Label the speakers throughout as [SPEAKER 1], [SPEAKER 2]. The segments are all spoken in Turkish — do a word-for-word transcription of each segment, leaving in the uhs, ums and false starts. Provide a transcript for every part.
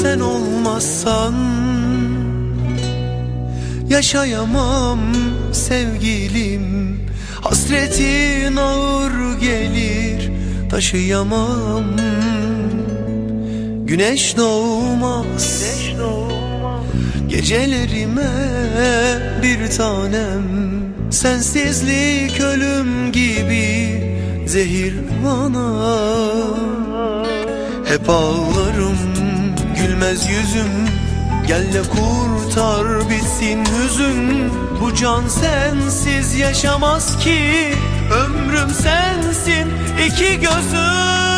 [SPEAKER 1] Sen olmazsan yaşayamam sevgilim. Hasretin ağır gelir, taşıyamam. Güneş doğmaz gecelerime bir tanem. Sensizlik ölüm gibi zehir bana. Hep ağlarım, gülmez yüzüm. Gel de kurtar bitsin hüzün. Bu can sensiz yaşamaz ki. Ömrüm sensin iki gözüm.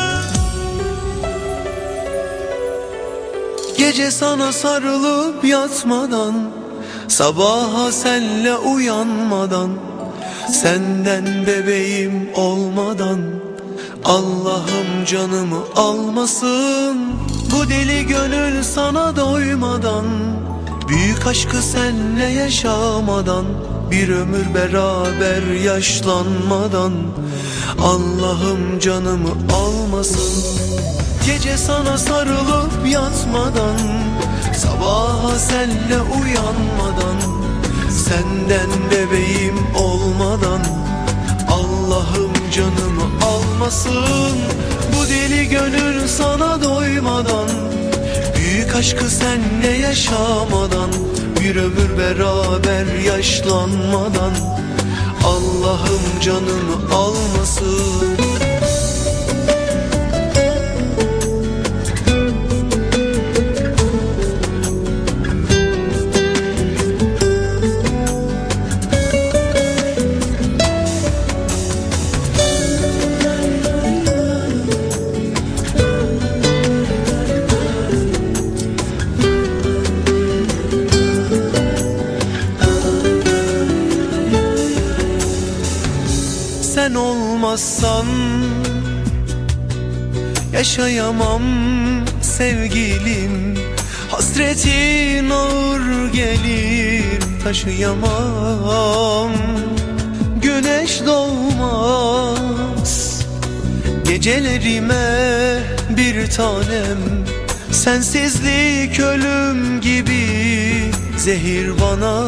[SPEAKER 1] Gece sana sarılıp yatmadan, sabaha senle uyanmadan, senden bebeğim olmadan, Allah'ım canımı almasın. Bu deli gönül sana doymadan, büyük aşkı senle yaşamadan, bir ömür beraber yaşlanmadan, Allah'ım canımı almasın. Gece sana sarılıp yatmadan, sabaha senle uyanmadan, senden bebeğim olmadan, Allah'ım canımı almasın. Bu deli gönül sana doymadan, büyük aşkı senle yaşamadan, bir ömür beraber yaşlanmadan, Allah'ım canımı almasın. Sen olmazsan yaşayamam sevgilim. Hasretin ağır gelir, taşıyamam. Güneş doğmaz gecelerime bir tanem. Sensizlik ölüm gibi zehir bana.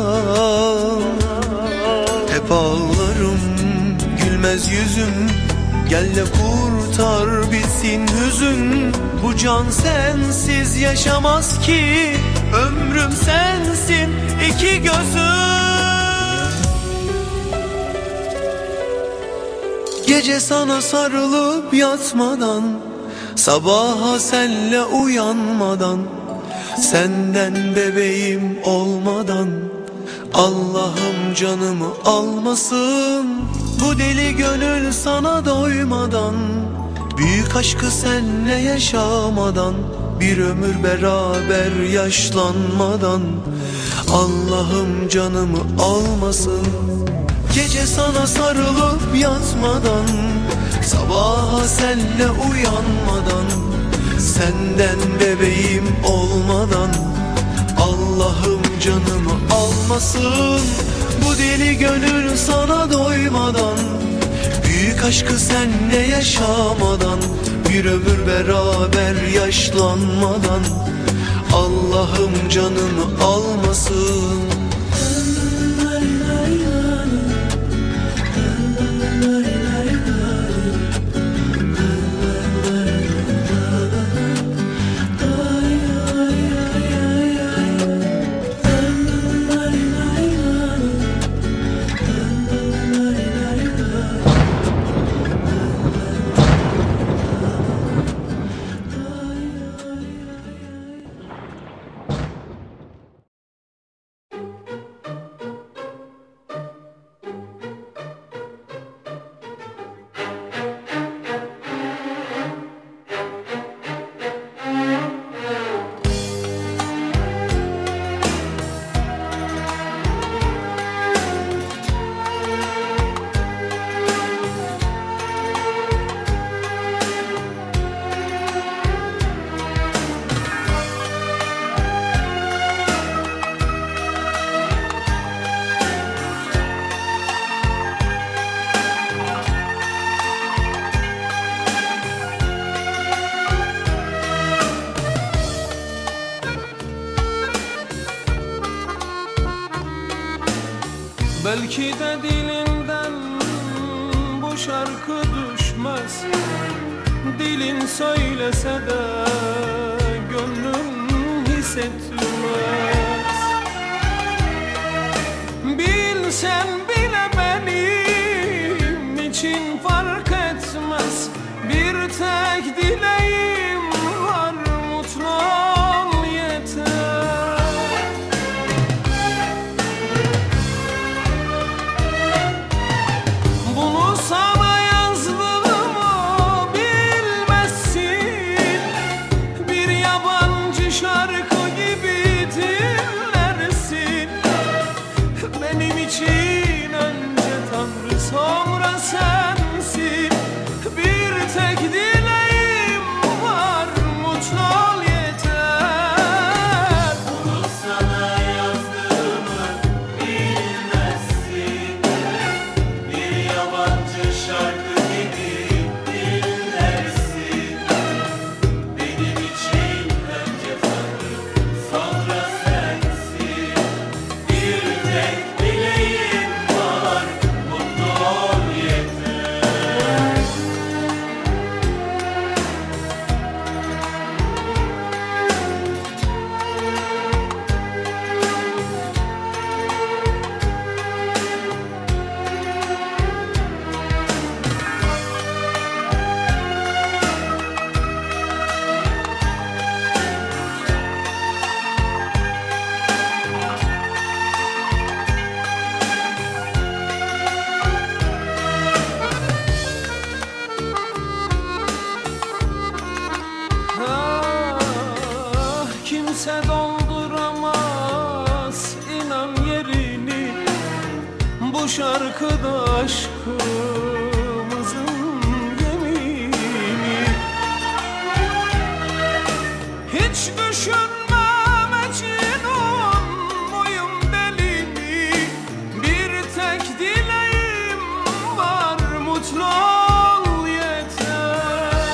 [SPEAKER 1] Hep ağlarım, gülmez yüzüm. Gel de kurtar bitsin hüzün. Bu can sensiz yaşamaz ki. Ömrüm sensin iki gözüm. Gece sana sarılıp yatmadan, sabaha senle uyanmadan, senden bebeğim olmadan, Allah'ım canımı almasın. Bu deli gönül sana doymadan, büyük aşkı senle yaşamadan, bir ömür beraber yaşlanmadan, Allah'ım canımı almasın. Gece sana sarılıp yatmadan, sabaha senle uyanmadan, senden bebeğim olmadan, Allah'ım canımı almasın. Bu deli gönül sana doymadan, büyük aşkı senle yaşamadan, bir ömür beraber yaşlanmadan, Allah'ım canımı almasın.
[SPEAKER 2] Belki de dilinden bu şarkı düşmez. Dilin söylese de gönlün hissetmez. Bilsen bile benim için fark etmez. Bir tek dileğim var, mutlu ol yeter. Bunu sana yazdığımı bilmezsin. Bir yabancı şarkı gibi dinlersin. Benim için önce Tanrı sonra sensin. Bir tek dileğim var, mutlu ol yeter.
[SPEAKER 3] Bunu sana yazdığımı bilmezsin. Bir yabancı şarkı gibi dinlersin. Benim için önce Tanrı sonra sensin. Bir tek dileğim var, mutlu ol yeter.
[SPEAKER 2] Ah, kimse dolduramaz inan yerini. Bu şarkıda aşkımızın yemini. Hiç düşünme Mecnun muyum deli mi? Bir tek dileğim var, mutlu ol yeter.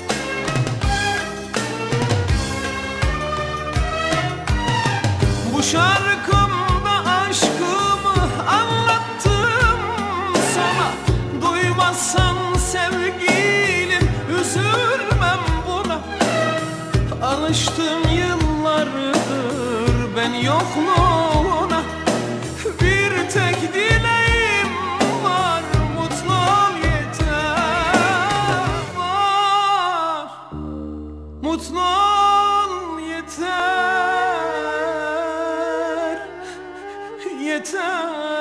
[SPEAKER 2] Bu şarkımda aşkımı anlattım sana. Duymazsan sevgilim üzülmem buna. Alıştım yıllardır ben yokluğuna. Bir tek dileğim var, mutlu ol yeter. Var, mutlu ol yeter. Yeter.